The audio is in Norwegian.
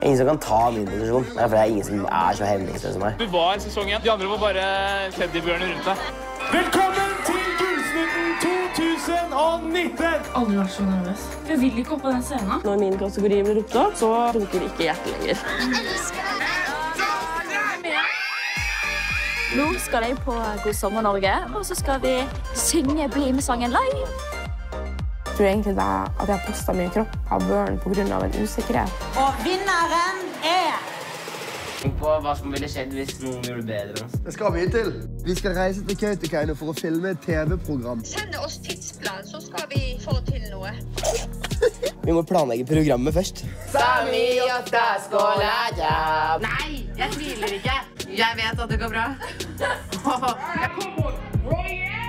Ingen som kan ta min posisjon. Det er fordi det er ingen som er så hemningsløs som meg. Du var sesongen. De andre var bare teddybjørner rundt deg. Velkommen til Gullsnutten 2019! Aldri vært så nervøs. Jeg vil ikke opp på den scenen. Når min kategori blir ropt opp, så dunker ikke hjertet lenger. Nå skal jeg på God sommer Norge, og så skal vi synge Bli med sangen live. Jeg tror egentlig det er at jeg har postet min kropp av børn på grunn av en usikkerhet. Og vinneren er... Tenk på hva som ville skjedd hvis noen gjorde det bedre. Det skal vi til. Vi skal reise til Kautokeino for å filme et TV-program. Send oss tidsplan, så skal vi få til noe. Vi må planlegge programmet først. Sami og skåla, ja. Nei, jeg tviler ikke. Jeg vet at det går bra. Kom on, Royal!